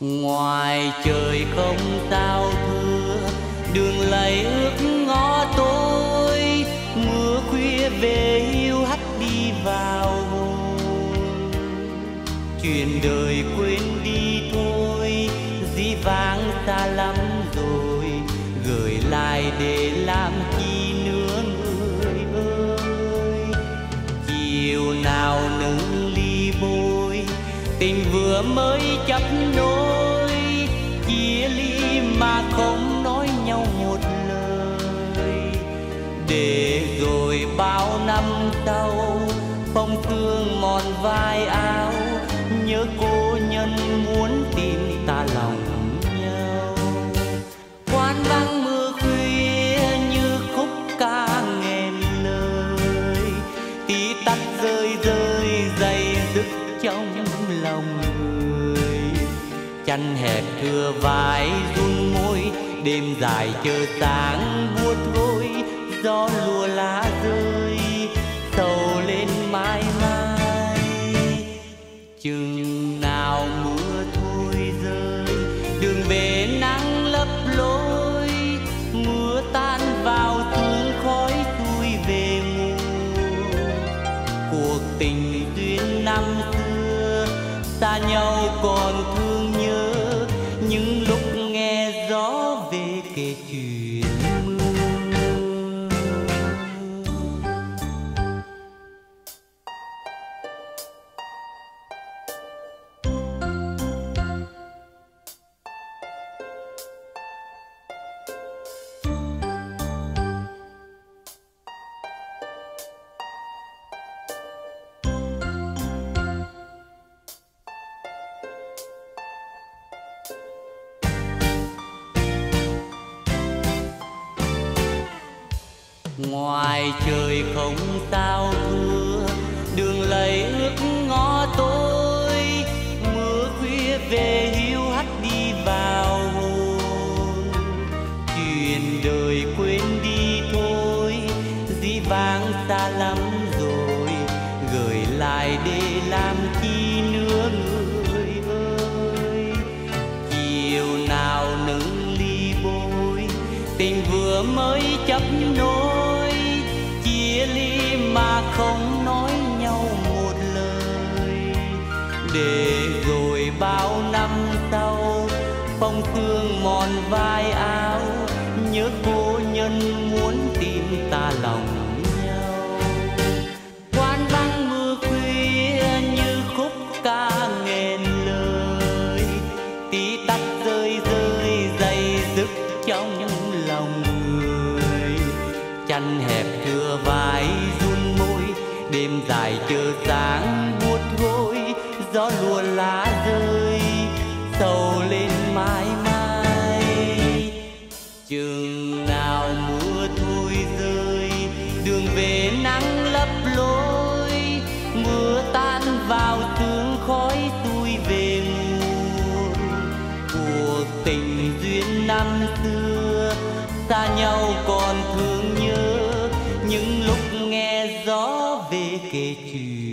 Ngoài trời không sao thưa, đường lầy ướt ngõ tối, mưa khuya về hiu hắt đi vào hồn. Chuyện đời quên đi thôi, dĩ vãng xa lắm rồi, gửi lại để làm chi nữa người ơi. Chiều nào nâng ly bôi, tình vừa mới chấp nối, chia ly mà không nói nhau một lời. Để rồi bao năm sau, phong thương mòn vai áo, nhớ cô nhân muốn tìm ta lòng nhau. Quán vắng mưa khuya như khúc ca nghẹn lời, tí tách rơi rơi dày dứt trong lòng người. Chăn hẹp thưa vai run môi, đêm dài chờ sáng buốt gối, gió lùa lá rơi sầu lên mãi mãi. Chừng nào mưa thôi rơi, đường về nắng lấp lối, mưa tan vào sương khói thui về mùa. Cuộc tình duyên năm xưa xa nhau còn thương nhớ, những lúc nghe gió về kể chuyện mưa. Ngoài trời không sao thưa, đường lầy ướt ngõ tối, mưa khuya về hiu hắt đi vào hồn. Chuyện đời quên đi thôi, dĩ vãng xa lắm rồi, gửi lại để làm chi nữa người ơi. Chiều nào nâng ly bôi, tình vừa mới chấp nối, chia ly mà không nói nhau một lời. Để rồi bao năm sau, phong sương mòn vai áo, nhớ cô nhân muốn tìm ta lòng nhau. Quán vắng mưa khuya như khúc ca nghẹn lời, tí tách rơi rơi dày dứt trong lòng người. Chăn hẹp thưa vai run môi, đêm dài chờ sáng buốt gối, gió lùa lá rơi sầu lên mãi mãi. Chừng nào mưa thôi rơi, đường về nắng lấp lối, mưa tan vào sương khói thui về muôn. Cuộc tình duyên năm xưa xa nhau còn thương nhớ, những lúc nghe gió về kể chuyện